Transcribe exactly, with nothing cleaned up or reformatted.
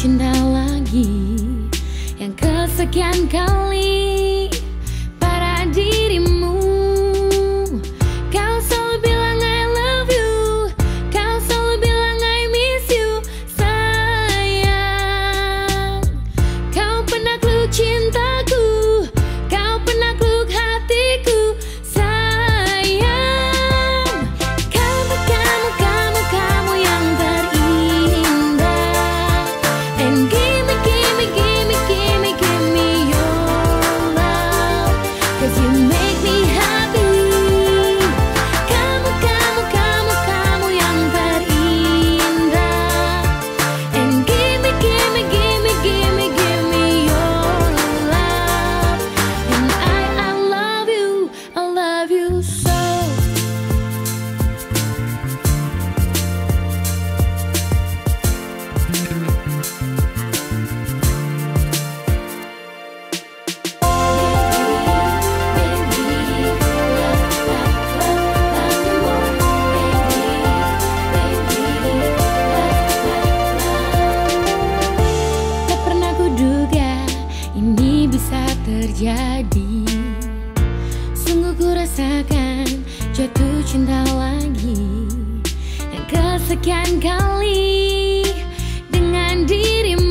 cinta lagi, yang kesekian kali pada dirimu. Kau selalu bilang I love you, kau selalu bilang I miss you. Sayang, kau pernah peluk cintaku, kau pernah peluk hatiku. Sayang, kamu, kamu, kamu, kamu yang terindah. And give me, give me, give me, give me, give me your love, 'cause you make me happy. Kamu, kamu, kamu, kamu yang terindah. And give me, give me, give me, give me, give me your love. And I, I love you, I love you so. Tak pernah kuduga ini bisa terjadi. Sungguh ku rasakan jatuh cinta lagi, yang kesekian kali dengan dirimu.